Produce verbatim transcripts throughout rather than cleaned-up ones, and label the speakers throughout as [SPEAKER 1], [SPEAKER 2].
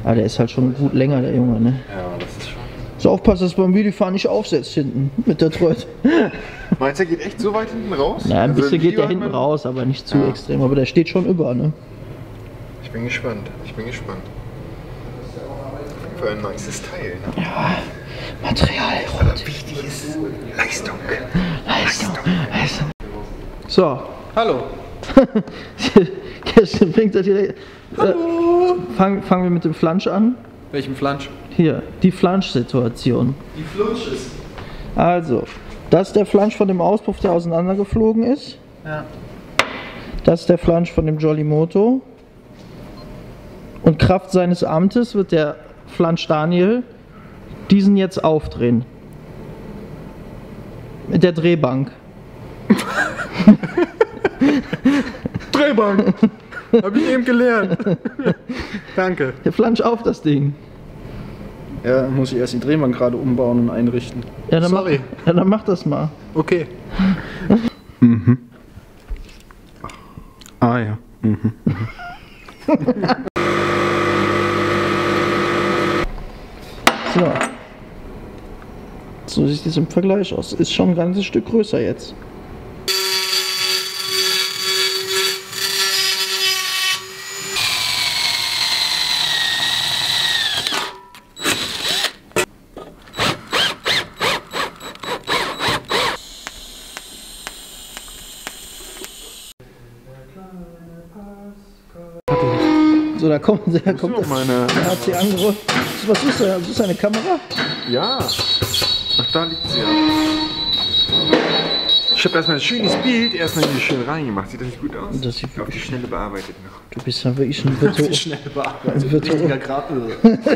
[SPEAKER 1] Aber der ist halt schon gut länger, der Junge, ne?
[SPEAKER 2] Ja, das ist schon...
[SPEAKER 1] So aufpassen, dass beim Videofahren nicht aufsetzt hinten mit der Tröte.
[SPEAKER 2] Meinst du, der geht echt so weit hinten raus?
[SPEAKER 1] Ja, ein
[SPEAKER 2] also
[SPEAKER 1] bisschen geht der hinten
[SPEAKER 2] man...
[SPEAKER 1] raus, aber nicht zu
[SPEAKER 2] ja.
[SPEAKER 1] extrem. Aber der steht schon über, ne?
[SPEAKER 2] Ich bin gespannt, ich bin gespannt. Für ein nices Teil, ne?
[SPEAKER 1] Ja, Material.
[SPEAKER 2] Aber wichtig ist Leistung.
[SPEAKER 1] Leistung. Leistung. So.
[SPEAKER 2] Hallo.
[SPEAKER 1] Kerstin bringt das direkt. Hallo. Äh, Fangen fang wir mit dem Flansch an.
[SPEAKER 2] Welchem Flansch?
[SPEAKER 1] Hier, die Flansch-Situation.
[SPEAKER 2] Die Flunsch ist.
[SPEAKER 1] Also, das ist der Flansch von dem Auspuff, der auseinandergeflogen ist.
[SPEAKER 2] Ja.
[SPEAKER 1] Das ist der Flansch von dem Jolly Moto. Und Kraft seines Amtes wird der Flansch Daniel diesen jetzt aufdrehen. Mit der Drehbank.
[SPEAKER 2] Drehbank! Hab ich eben gelernt. Danke.
[SPEAKER 1] Der Flansch auf das Ding.
[SPEAKER 3] Ja, muss ich erst die Drehbank gerade umbauen und einrichten.
[SPEAKER 1] Ja, dann
[SPEAKER 2] Sorry.
[SPEAKER 1] Mach, ja, dann mach das mal.
[SPEAKER 2] Okay. Mhm. Ah ja. Mhm.
[SPEAKER 1] So. So sieht es im Vergleich aus. Ist schon ein ganzes Stück größer jetzt. So, da kommt, da kommt das,
[SPEAKER 2] meine...
[SPEAKER 1] der hat sie angerollt. Was ist das? Ist das eine Kamera?
[SPEAKER 2] Ja. Ach, da liegt sie ja. Ich habe erstmal ein schönes Bild erstmal hier schön reingemacht. Sieht das nicht gut aus?
[SPEAKER 1] Das sieht
[SPEAKER 2] auf die Schnelle bearbeitet noch.
[SPEAKER 1] Du bist ja wirklich ein Virtuos.
[SPEAKER 3] Die schnelle Bearbeitung.
[SPEAKER 1] Virtu
[SPEAKER 3] Richtiger Graböl.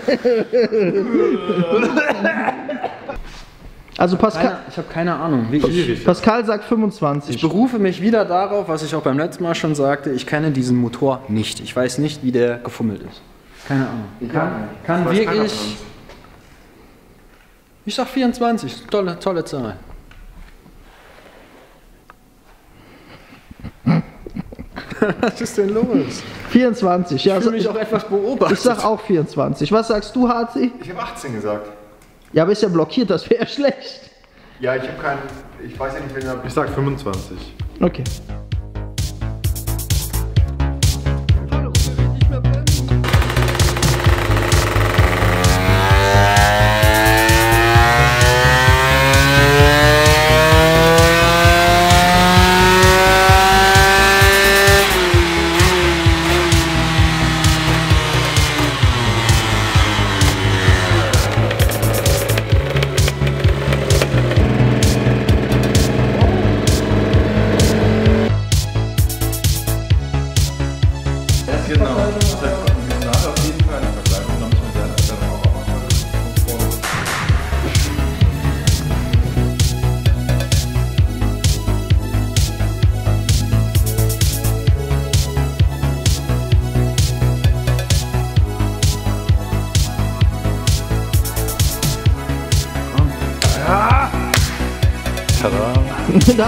[SPEAKER 1] Also Pascal,
[SPEAKER 3] Keine, ich habe keine Ahnung. Wie ich,
[SPEAKER 1] Pascal sagt fünfundzwanzig.
[SPEAKER 3] ich berufe mich wieder darauf, was ich auch beim letzten Mal schon sagte. Ich kenne diesen Motor nicht. Ich weiß nicht, wie der gefummelt ist. Keine Ahnung. Kann, kann
[SPEAKER 2] Das weiß keiner
[SPEAKER 3] wirklich...
[SPEAKER 2] von uns.
[SPEAKER 3] Ich sag vierundzwanzig. Tolle, tolle Zahl. Was ist denn los?
[SPEAKER 1] vierundzwanzig, ja.
[SPEAKER 3] Ich fühle mich
[SPEAKER 1] ich,
[SPEAKER 3] auch etwas beobachtet.
[SPEAKER 1] ich sag auch vierundzwanzig. Was sagst du, Harzi?
[SPEAKER 2] Ich habe achtzehn gesagt.
[SPEAKER 1] Ja, aber ist ja blockiert, das wäre schlecht.
[SPEAKER 2] Ja, ich habe keinen. Ich weiß ja nicht, wenn er. Ich sag fünfundzwanzig.
[SPEAKER 1] Okay. Da.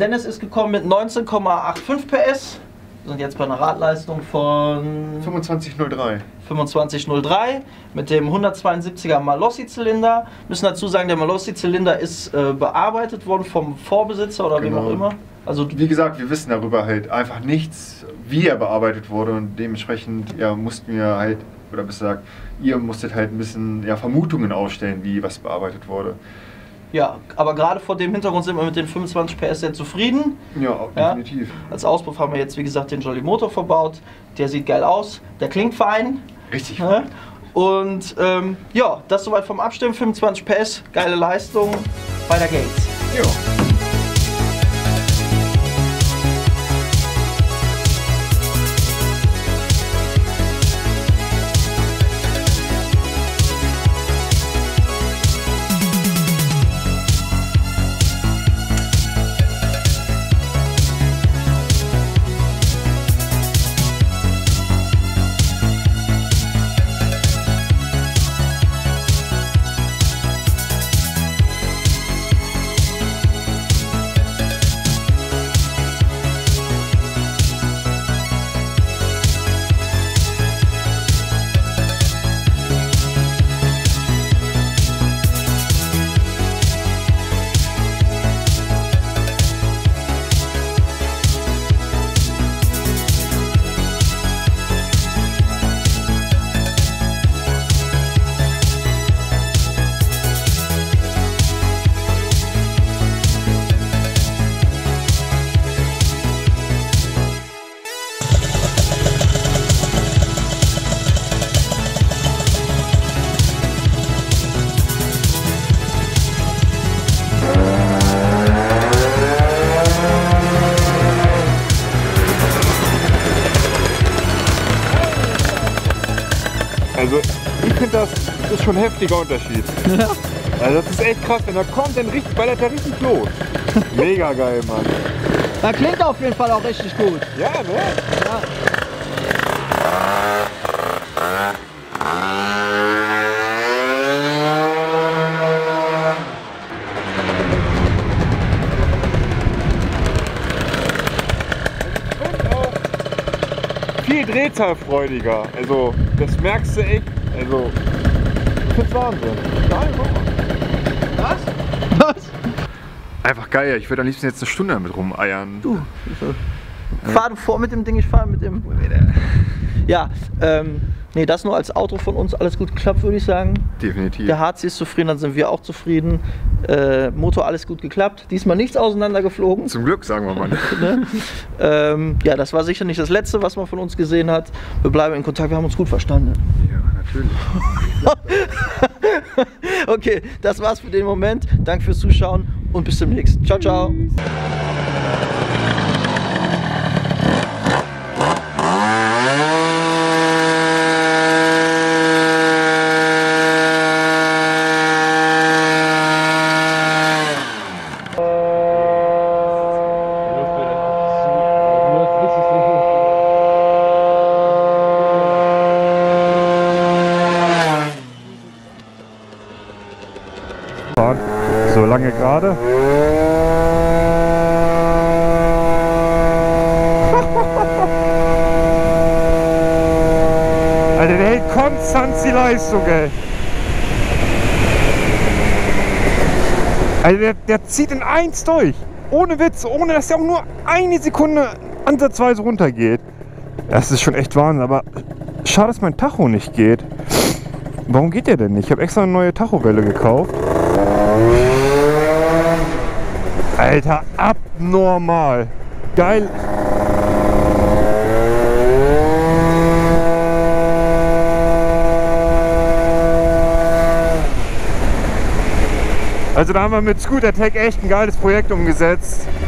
[SPEAKER 1] Dennis ist gekommen mit neunzehn Komma fünfundachtzig P S. Wir sind jetzt bei einer Radleistung von
[SPEAKER 2] fünfundzwanzig null drei.
[SPEAKER 1] fünfundzwanzig null drei mit dem hundertzweiundsiebziger Malossi-Zylinder. Müssen dazu sagen, der Malossi-Zylinder ist äh, bearbeitet worden vom Vorbesitzer oder
[SPEAKER 2] Genau.
[SPEAKER 1] wem auch immer. Also
[SPEAKER 2] Wie gesagt, wir wissen darüber halt einfach nichts, wie er bearbeitet wurde und dementsprechend ja, mussten wir halt, oder besser gesagt, ihr musstet halt ein bisschen ja, Vermutungen aufstellen, wie was bearbeitet wurde.
[SPEAKER 1] ja, aber gerade vor dem Hintergrund sind wir mit den fünfundzwanzig P S sehr zufrieden.
[SPEAKER 2] Ja,
[SPEAKER 1] Ja.
[SPEAKER 2] definitiv.
[SPEAKER 1] Als Auspuff haben wir jetzt wie gesagt den Jolly Motor verbaut. Der sieht geil aus, der klingt fein.
[SPEAKER 2] Richtig.
[SPEAKER 1] Ne? Und ähm, ja, das soweit vom Abstimmen. fünfundzwanzig P S, geile Leistung. Weiter geht's.
[SPEAKER 2] Ja.
[SPEAKER 4] Also ich finde, das ist schon ein heftiger Unterschied.
[SPEAKER 1] Ja.
[SPEAKER 4] Also das ist echt krass, wenn er kommt, dann richtig, weil er da richtig los. Mega geil, Mann.
[SPEAKER 1] Da klingt auf jeden Fall auch richtig gut.
[SPEAKER 4] Ja, ne?
[SPEAKER 1] Ja.
[SPEAKER 4] Und auch viel drehzahlfreudiger. Also das merkst du echt. Also ich find's Wahnsinn. Nein, guck mal.
[SPEAKER 1] Was? Was?
[SPEAKER 2] Einfach geil, ich würde am liebsten jetzt eine Stunde damit rumeiern.
[SPEAKER 1] Du. Fahr du vor mit dem Ding, ich fahre mit dem. Ja, ähm, nee, das nur als Auto von uns alles gut geklappt, würde ich sagen.
[SPEAKER 2] Definitiv.
[SPEAKER 1] Der H C ist zufrieden, dann sind wir auch zufrieden. Äh, Motor alles gut geklappt. Diesmal nichts auseinandergeflogen.
[SPEAKER 2] Zum Glück, sagen wir mal.
[SPEAKER 1] Ne? ähm, ja, das war sicher nicht das Letzte, was man von uns gesehen hat. Wir bleiben in Kontakt, wir haben uns gut verstanden.
[SPEAKER 2] Ja, natürlich.
[SPEAKER 1] Okay, das war's für den Moment. Danke fürs Zuschauen und bis demnächst. Ciao, ciao.
[SPEAKER 4] So lange gerade. Alter, der hält konstant die Leistung, ey. Also der, der zieht in eins durch. Ohne Witz, ohne dass der auch nur eine Sekunde ansatzweise runtergeht. Das ist schon echt Wahnsinn, aber schade, dass mein Tacho nicht geht. Warum geht der denn nicht? Ich habe extra eine neue Tachowelle gekauft. Alter, abnormal. Geil. Also da haben wir mit Scooter Tech echt ein geiles Projekt umgesetzt.